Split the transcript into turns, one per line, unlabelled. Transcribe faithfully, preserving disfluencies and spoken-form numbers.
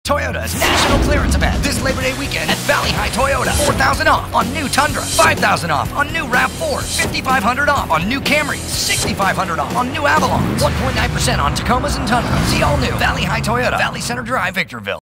Toyota's National Clearance Event this Labor Day weekend at Valley High Toyota. four thousand dollars off on new Tundra, five thousand dollars off on new RAV fours, fifty-five hundred dollars off on new Camrys, sixty-five hundred dollars off on new Avalons, one point nine percent on Tacomas and Tundras. See all new Valley High Toyota, Valley Center Drive, Victorville.